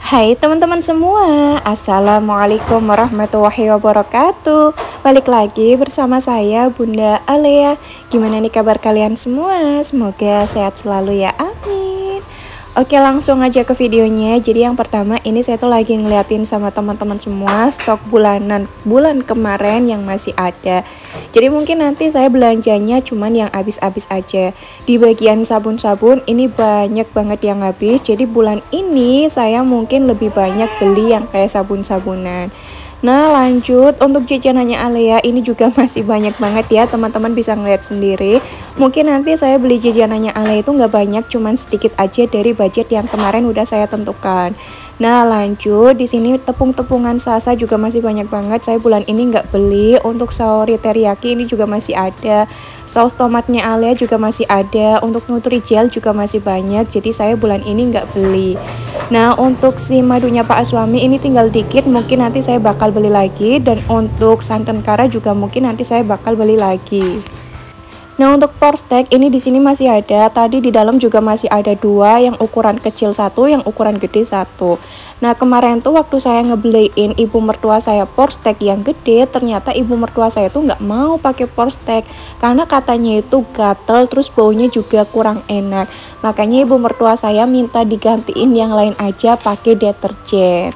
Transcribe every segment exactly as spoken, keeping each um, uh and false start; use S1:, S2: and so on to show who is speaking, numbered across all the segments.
S1: Hai teman-teman semua, Assalamualaikum warahmatullahi wabarakatuh. Balik lagi bersama saya Bunda Alea. Gimana nih kabar kalian semua? Semoga sehat selalu ya, amin. Oke, langsung aja ke videonya. Jadi yang pertama ini saya tuh lagi ngeliatin sama teman-teman semua stok bulanan bulan kemarin yang masih ada. Jadi mungkin nanti saya belanjanya cuman yang habis-habis aja. Di bagian sabun-sabun ini banyak banget yang habis. Jadi bulan ini saya mungkin lebih banyak beli yang kayak sabun-sabunan. Nah lanjut untuk jajanannya Alea ini juga masih banyak banget ya, teman-teman bisa ngeliat sendiri. Mungkin nanti saya beli jajanannya Alea itu nggak banyak, cuman sedikit aja dari budget yang kemarin udah saya tentukan. Nah lanjut di sini tepung-tepungan Sasa juga masih banyak banget. Saya bulan ini nggak beli. Untuk saori teriyaki ini juga masih ada. Saus tomatnya Alea juga masih ada. Untuk Nutrijel juga masih banyak. Jadi saya bulan ini nggak beli. Nah untuk si madunya Pak Aswami ini tinggal dikit. Mungkin nanti saya bakal beli lagi. Dan untuk santan kara juga mungkin nanti saya bakal beli lagi. Nah untuk Porstek ini di sini masih ada. Tadi di dalam juga masih ada dua, yang ukuran kecil satu, yang ukuran gede satu. Nah kemarin tuh waktu saya ngebeliin ibu mertua saya Porstek yang gede, ternyata ibu mertua saya tuh nggak mau pakai Porstek karena katanya itu gatel, terus baunya juga kurang enak. Makanya ibu mertua saya minta digantiin yang lain aja pakai deterjen.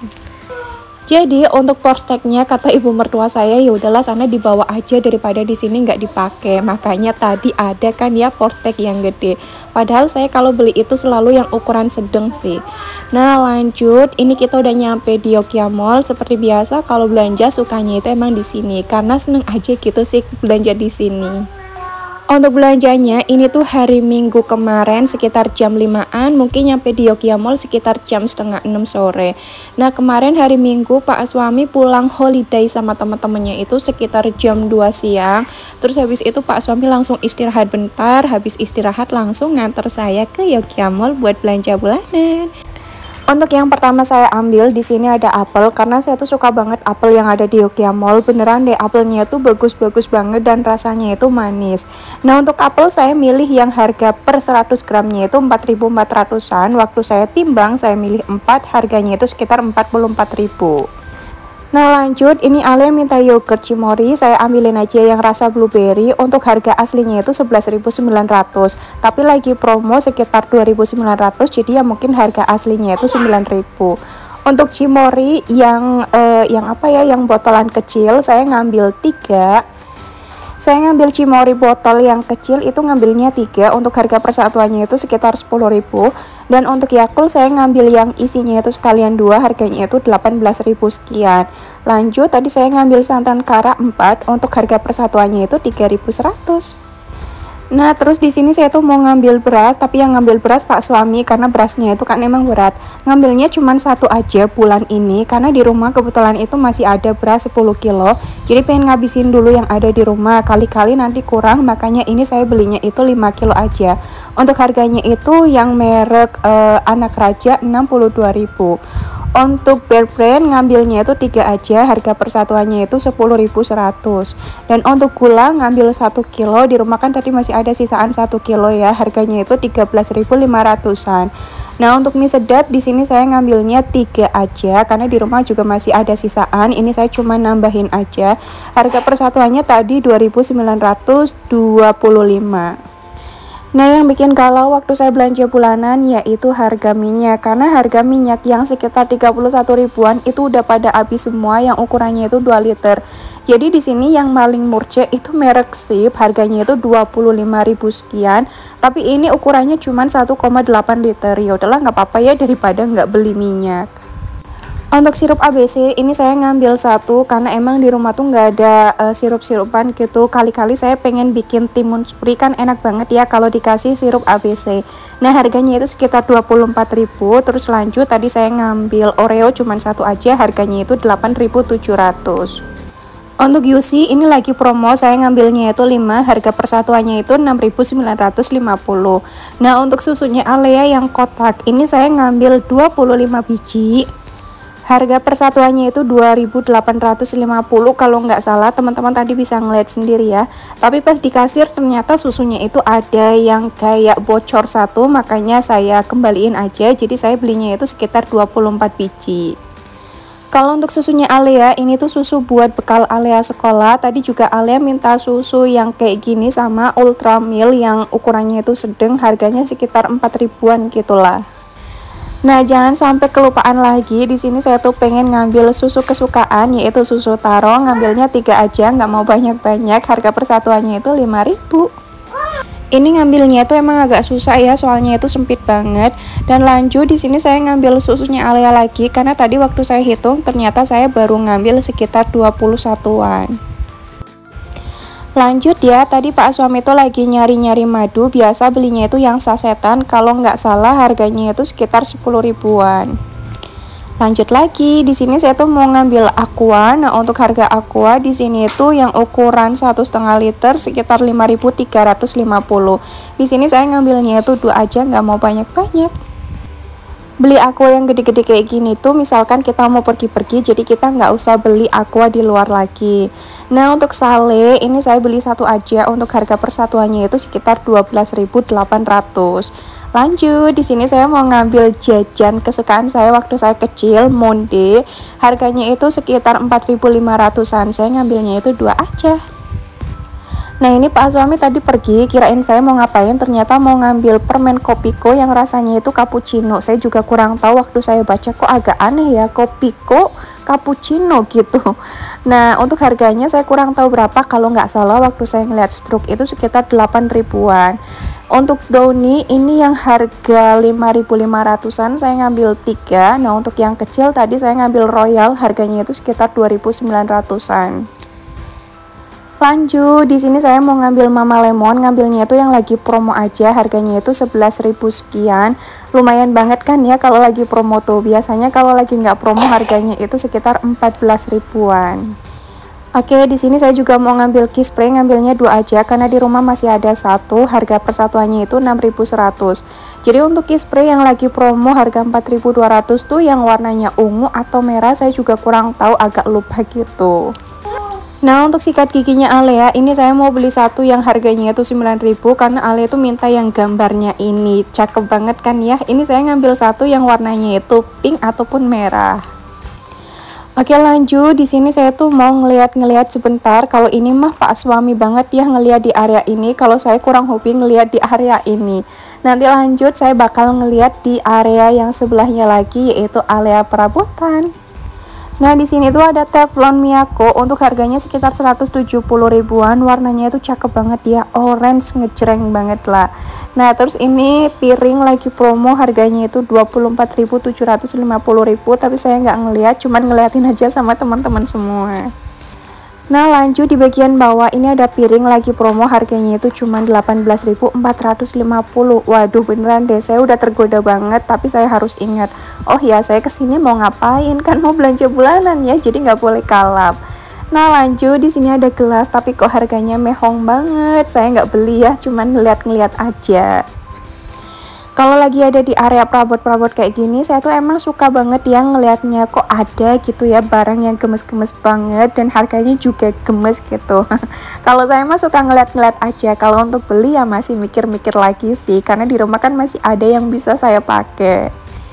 S1: Jadi untuk Porsteknya kata ibu mertua saya, ya udahlah sana dibawa aja daripada di sini nggak dipakai. Makanya tadi ada kan ya Porstek yang gede. Padahal saya kalau beli itu selalu yang ukuran sedang sih. Nah lanjut, ini kita udah nyampe di Yogya Mall. Seperti biasa kalau belanja sukanya itu emang di sini karena seneng aja gitu sih belanja di sini. Untuk belanjanya ini tuh hari Minggu kemarin sekitar jam limaan, mungkin nyampe di Yogya Mall sekitar jam setengah enam sore. Nah kemarin hari Minggu Pak Aswami pulang holiday sama teman-temannya itu sekitar jam dua siang. Terus habis itu Pak Aswami langsung istirahat bentar, habis istirahat langsung nganter saya ke Yogya Mall buat belanja bulanan. Untuk yang pertama saya ambil di sini ada apel karena saya tuh suka banget apel yang ada di Yogya Mall. Beneran deh apelnya tuh bagus-bagus banget dan rasanya itu manis. Nah untuk apel saya milih yang harga per seratus gramnya itu empat ribu empat ratusan. Waktu saya timbang saya milih empat, harganya itu sekitar empat puluh empat ribu. Nah lanjut, ini Alea minta yogurt Cimory, saya ambilin aja yang rasa blueberry. Untuk harga aslinya itu sebelas ribu sembilan ratus, tapi lagi promo sekitar dua ribu sembilan ratus, jadi ya mungkin harga aslinya itu sembilan ribu. Untuk Cimory yang eh, yang apa ya, yang botolan kecil saya ngambil tiga. Saya ngambil Cimory botol yang kecil itu ngambilnya tiga, untuk harga persatuannya itu sekitar sepuluh ribu. Dan untuk Yakult saya ngambil yang isinya itu sekalian dua, harganya itu delapan belas ribu sekian. Lanjut tadi saya ngambil santan kara empat, untuk harga persatuannya itu tiga ribu seratus. Nah terus di sini saya tuh mau ngambil beras, tapi yang ngambil beras Pak Suami karena berasnya itu kan emang berat. Ngambilnya cuma satu aja bulan ini karena di rumah kebetulan itu masih ada beras sepuluh kilo. Jadi pengen ngabisin dulu yang ada di rumah, kali-kali nanti kurang, makanya ini saya belinya itu lima kilo aja. Untuk harganya itu yang merek eh, Anak Raja enam puluh dua ribu. Untuk Bear Brand ngambilnya itu tiga aja, harga persatuannya itu sepuluh ribu seratus. Dan untuk gula ngambil satu kilo, di rumah kan tadi masih ada sisaan satu kilo ya, harganya itu tiga belas ribu lima ratusan. Nah untuk mie sedap di sini saya ngambilnya tiga aja karena di rumah juga masih ada sisaan, ini saya cuma nambahin aja. Harga persatuannya tadi dua ribu sembilan ratus dua puluh lima. Nah yang bikin galau waktu saya belanja bulanan yaitu harga minyak, karena harga minyak yang sekitar tiga puluh satu ribuan itu udah pada habis semua, yang ukurannya itu dua liter. Jadi di sini yang paling murce itu merek Sip, harganya itu dua puluh lima ribu sekian, tapi ini ukurannya cuma satu koma delapan liter. Ya udahlah nggak apa-apa ya daripada nggak beli minyak. Untuk sirup A B C ini saya ngambil satu karena emang di rumah tuh nggak ada uh, sirup-sirupan gitu. Kali-kali saya pengen bikin timun suri, kan enak banget ya kalau dikasih sirup A B C. Nah harganya itu sekitar dua puluh empat ribu. Terus lanjut tadi saya ngambil Oreo cuman satu aja, harganya itu delapan ribu tujuh ratus. Untuk U C ini lagi promo, saya ngambilnya itu lima, harga persatuannya itu enam ribu sembilan ratus lima puluh. Nah untuk susunya Alea yang kotak ini saya ngambil dua puluh lima biji. Harga persatuannya itu dua ribu delapan ratus lima puluh kalau nggak salah, teman-teman tadi bisa ngeliat sendiri ya. Tapi pas di kasir ternyata susunya itu ada yang kayak bocor satu, makanya saya kembaliin aja. Jadi saya belinya itu sekitar dua puluh empat biji. Kalau untuk susunya Alea, ini tuh susu buat bekal Alea sekolah. Tadi juga Alea minta susu yang kayak gini sama Ultra Milk yang ukurannya itu sedang, harganya sekitar empat ribuan gitulah. Nah, jangan sampai kelupaan lagi. Di sini saya tuh pengen ngambil susu kesukaan, yaitu susu taro. Ngambilnya tiga aja, nggak mau banyak-banyak. Harga persatuannya itu lima ribu. Ini ngambilnya itu emang agak susah ya, soalnya itu sempit banget. Dan lanjut di sini saya ngambil susunya Alea lagi, karena tadi waktu saya hitung ternyata saya baru ngambil sekitar dua puluh satuan. Lanjut ya, tadi Pak suami itu lagi nyari-nyari madu, biasa belinya itu yang sasetan, kalau nggak salah harganya itu sekitar sepuluh ribuan. Lanjut lagi, di sini saya tuh mau ngambil aqua. Nah, untuk harga aqua di sini itu yang ukuran satu setengah liter sekitar lima ribu tiga ratus lima puluh. Di sini saya ngambilnya itu dua aja, nggak mau banyak-banyak. Beli aqua yang gede-gede kayak gini tuh misalkan kita mau pergi-pergi, jadi kita nggak usah beli aqua di luar lagi. Nah, untuk sale ini saya beli satu aja, untuk harga persatuannya itu sekitar dua belas ribu delapan ratus. Lanjut, di sini saya mau ngambil jajan kesukaan saya waktu saya kecil, Monde. Harganya itu sekitar empat ribu lima ratusan. Saya ngambilnya itu dua aja. Nah, ini Pak suami tadi pergi, kirain saya mau ngapain, ternyata mau ngambil permen Kopiko yang rasanya itu cappuccino. Saya juga kurang tahu, waktu saya baca kok agak aneh ya, Kopiko cappuccino gitu. Nah, untuk harganya saya kurang tahu berapa, kalau nggak salah waktu saya ngeliat struk itu sekitar delapan ribuan. Untuk Downy ini yang harga lima ribu lima ratusan, saya ngambil tiga. Nah, untuk yang kecil tadi saya ngambil Royal, harganya itu sekitar dua ribu sembilan ratusan. Lanjut, di sini saya mau ngambil Mama Lemon, ngambilnya itu yang lagi promo aja, harganya itu sebelas ribu sekian. Lumayan banget kan ya kalau lagi promo tuh. Biasanya kalau lagi nggak promo harganya itu sekitar empat belas ribuan. Oke, di sini saya juga mau ngambil key spray, ngambilnya dua aja karena di rumah masih ada satu. Harga persatuannya itu enam ribu seratus. Jadi untuk key spray yang lagi promo harga empat ribu dua ratus tuh yang warnanya ungu atau merah, saya juga kurang tahu, agak lupa gitu. Nah, untuk sikat giginya Alea ini saya mau beli satu yang harganya itu sembilan ribu, karena Alea itu minta yang gambarnya ini. Cakep banget kan ya. Ini saya ngambil satu yang warnanya itu pink ataupun merah. Oke, lanjut, di sini saya tuh mau ngeliat-ngeliat sebentar. Kalau ini mah Pak suami banget ya ngeliat di area ini. Kalau saya kurang hobi ngeliat di area ini. Nanti lanjut saya bakal ngeliat di area yang sebelahnya lagi, yaitu area perabotan. Nah, di sini tuh ada teflon Miyako, untuk harganya sekitar seratus tujuh puluh ribuan. Warnanya itu cakep banget ya, orange ngejreng banget lah. Nah, terus ini piring lagi promo, harganya itu dua puluh empat ribu tujuh ratus lima puluh ribu, tapi saya nggak ngeliat, cuman ngeliatin aja sama teman-teman semua. Nah, lanjut di bagian bawah ini ada piring lagi promo, harganya itu cuma delapan belas ribu empat ratus lima puluh. Waduh, beneran deh, saya udah tergoda banget, tapi saya harus ingat, oh ya, saya kesini mau ngapain, kan mau belanja bulanan ya, jadi nggak boleh kalap. Nah, lanjut di sini ada gelas, tapi kok harganya mehong banget. Saya nggak beli ya, cuman ngeliat-ngeliat aja. Kalau lagi ada di area perabot-perabot kayak gini, saya tuh emang suka banget yang ngelihatnya kok ada gitu ya barang yang gemes-gemes banget dan harganya juga gemes gitu. Kalau saya mah suka ngeliat-ngeliat aja. Kalau untuk beli ya masih mikir-mikir lagi sih, karena di rumah kan masih ada yang bisa saya pakai.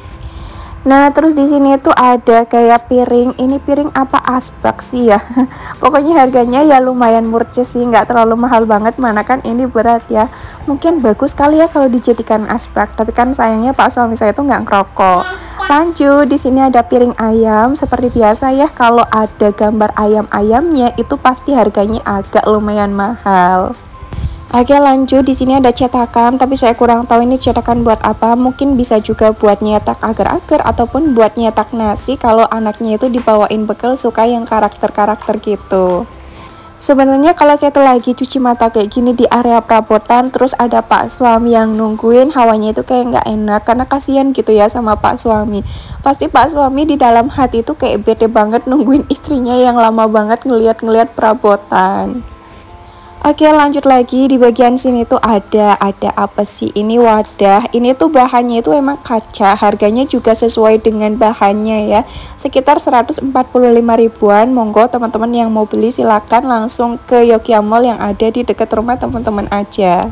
S1: Nah, terus di sini tuh ada kayak piring. Ini piring apa asbak sih ya? Pokoknya harganya ya lumayan murce sih, nggak terlalu mahal banget. Mana kan ini berat ya. Mungkin bagus kali ya kalau dijadikan asbak. Tapi kan sayangnya Pak suami saya tuh nggak ngerokok. Lanjut, di sini ada piring ayam. Seperti biasa ya, kalau ada gambar ayam-ayamnya itu pasti harganya agak lumayan mahal. Oke, lanjut, di sini ada cetakan, tapi saya kurang tahu ini cetakan buat apa. Mungkin bisa juga buat nyetak agar-agar ataupun buat nyetak nasi kalau anaknya itu dibawain bekal suka yang karakter-karakter gitu. Sebenarnya kalau saya tuh lagi cuci mata kayak gini di area perabotan, terus ada Pak suami yang nungguin, hawanya itu kayak nggak enak karena kasihan gitu ya sama Pak suami. Pasti Pak suami di dalam hati itu kayak bete banget nungguin istrinya yang lama banget ngeliat-ngeliat perabotan. Oke, lanjut lagi di bagian sini tuh ada ada apa sih ini? Wadah. Ini tuh bahannya itu emang kaca, harganya juga sesuai dengan bahannya ya, sekitar seratus empat puluh lima ribuan. Monggo teman-teman yang mau beli silakan langsung ke Yokia Mall yang ada di dekat rumah teman-teman aja.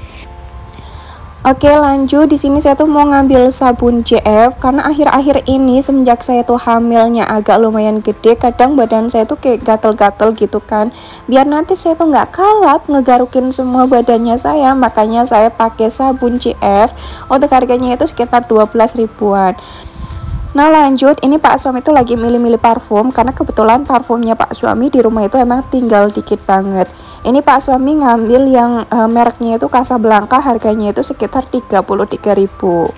S1: Oke, lanjut di sini saya tuh mau ngambil sabun J F karena akhir-akhir ini semenjak saya tuh hamilnya agak lumayan gede, kadang badan saya tuh kayak gatel-gatel gitu kan. Biar nanti saya tuh nggak kalap ngegarukin semua badannya saya, makanya saya pakai sabun J F. Untuk harganya itu sekitar dua belas ribuan. Nah lanjut, ini Pak suami itu lagi milih-milih parfum karena kebetulan parfumnya Pak suami di rumah itu emang tinggal dikit banget. Ini Pak suami ngambil yang e, mereknya itu Casablanca, harganya itu sekitar tiga puluh tiga ribu.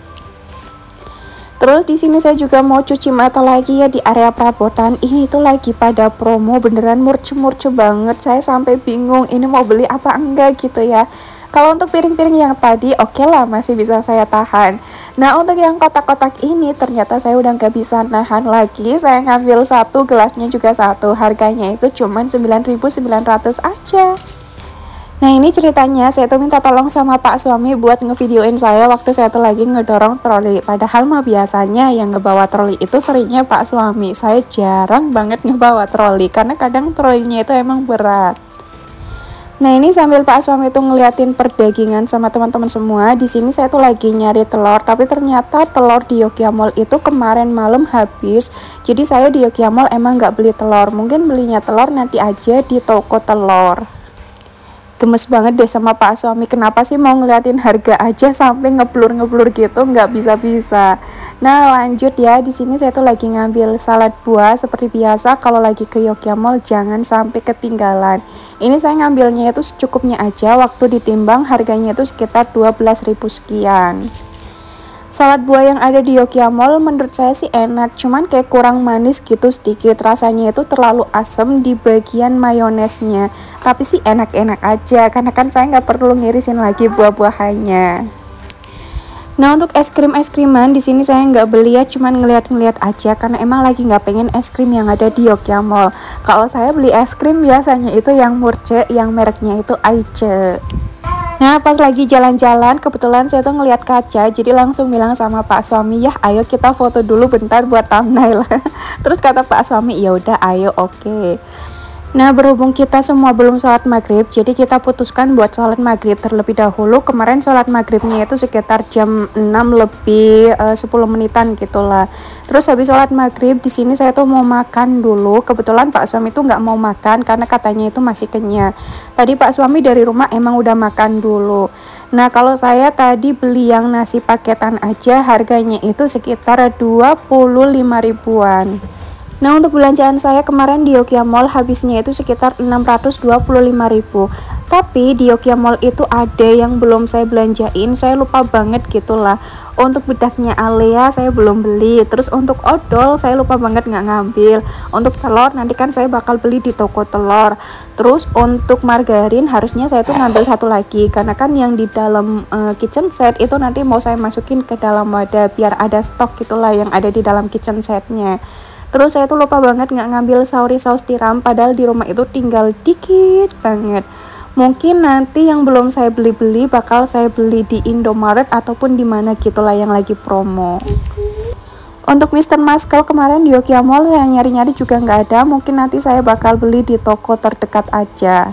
S1: Terus di sini saya juga mau cuci mata lagi ya di area perabotan. Ini tuh lagi pada promo, beneran murce-murce banget. Saya sampai bingung ini mau beli apa enggak gitu ya. Kalau untuk piring-piring yang tadi oke okay lah, masih bisa saya tahan. Nah untuk yang kotak-kotak ini ternyata saya udah nggak bisa nahan lagi. Saya ngambil satu, gelasnya juga satu, harganya itu cuman sembilan ribu sembilan ratus aja. Nah ini ceritanya, saya tuh minta tolong sama Pak suami buat ngevideoin saya waktu saya tuh lagi ngedorong troli. Padahal mah biasanya yang ngebawa troli itu seringnya Pak suami. Saya jarang banget ngebawa troli karena kadang trolinya itu emang berat. Nah ini sambil Pak suami itu ngeliatin perdagingan sama teman-teman semua. Di sini saya tuh lagi nyari telur, tapi ternyata telur di Yokia Mall itu kemarin malam habis. Jadi saya di Yokia Mall emang nggak beli telur. Mungkin belinya telur nanti aja di toko telur. Gemes banget deh sama Pak suami, kenapa sih mau ngeliatin harga aja sampai ngeblur-ngeblur gitu, nggak bisa-bisa. Nah lanjut ya, di sini saya tuh lagi ngambil salad buah seperti biasa. Kalau lagi ke Yokia Mall jangan sampai ketinggalan. Ini saya ngambilnya itu secukupnya aja, waktu ditimbang harganya itu sekitar dua belas ribu sekian. Salad buah yang ada di Yokia Mall menurut saya sih enak, cuman kayak kurang manis gitu sedikit, rasanya itu terlalu asem di bagian mayonesnya. Tapi sih enak-enak aja, karena kan saya nggak perlu ngirisin lagi buah-buahannya. Nah untuk es krim es kriman di sini saya nggak beli ya, cuman ngeliat-ngeliat aja karena emang lagi nggak pengen es krim yang ada di Yokia Mall. Kalau saya beli es krim biasanya itu yang murce, yang mereknya itu Aice. Nah pas lagi jalan-jalan kebetulan saya tuh ngeliat kaca, jadi langsung bilang sama Pak suami, ya ayo kita foto dulu bentar buat thumbnail. Terus kata Pak suami, ya udah ayo, oke. Okay. Nah berhubung kita semua belum sholat maghrib, jadi kita putuskan buat sholat maghrib terlebih dahulu. Kemarin sholat maghribnya itu sekitar jam enam lebih uh, sepuluh menitan gitulah. Terus habis sholat maghrib di sini saya tuh mau makan dulu. Kebetulan Pak suami tuh nggak mau makan karena katanya itu masih kenyang. Tadi Pak suami dari rumah emang udah makan dulu. Nah kalau saya tadi beli yang nasi paketan aja harganya itu sekitar dua puluh lima ribuan. Nah untuk belanjaan saya kemarin di Yokia Mall habisnya itu sekitar enam ratus dua puluh lima ribu. Tapi di Yokia Mall itu ada yang belum saya belanjain, saya lupa banget gitulah. Untuk bedaknya Alea saya belum beli. Terus untuk odol saya lupa banget nggak ngambil. Untuk telur nanti kan saya bakal beli di toko telur. Terus untuk margarin harusnya saya tuh ngambil satu lagi, karena kan yang di dalam uh, kitchen set itu nanti mau saya masukin ke dalam wadah biar ada stok gitulah yang ada di dalam kitchen setnya. Terus saya tuh lupa banget nggak ngambil sauri saus tiram, padahal di rumah itu tinggal dikit banget. Mungkin nanti yang belum saya beli-beli bakal saya beli di Indomaret ataupun di mana gitulah yang lagi promo. Untuk Mister Muscle kemarin di Yokia Mall yang nyari-nyari juga nggak ada, mungkin nanti saya bakal beli di toko terdekat aja.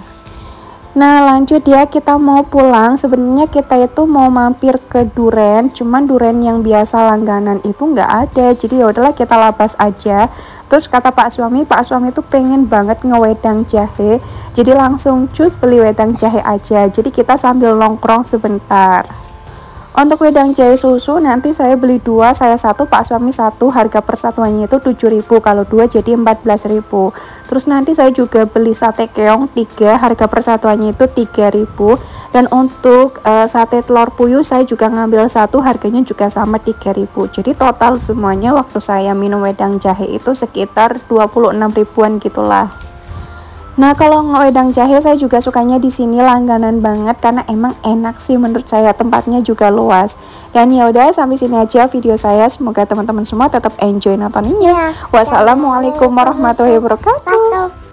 S1: Nah lanjut ya, kita mau pulang. Sebenarnya kita itu mau mampir ke Duren, cuman Duren yang biasa langganan itu nggak ada, jadi ya udahlah kita labas aja. Terus kata Pak suami, Pak suami tuh pengen banget ngewedang jahe, jadi langsung cus beli wedang jahe aja. Jadi kita sambil nongkrong sebentar. Untuk wedang jahe susu nanti saya beli dua, saya satu, Pak suami satu. Harga persatuannya itu tujuh ribu, kalau dua jadi empat belas ribu. Terus nanti saya juga beli sate keong tiga, harga persatuannya itu tiga ribu. Dan untuk uh, sate telur puyuh saya juga ngambil satu, harganya juga sama tiga ribu. Jadi total semuanya waktu saya minum wedang jahe itu sekitar dua puluh enam ribuan gitulah. Nah kalau wedang jahe saya juga sukanya di sini, langganan banget karena emang enak sih menurut saya, tempatnya juga luas. Dan ya udah sampai sini aja video saya, semoga teman-teman semua tetap enjoy nontonnya. Wassalamualaikum warahmatullahi wabarakatuh.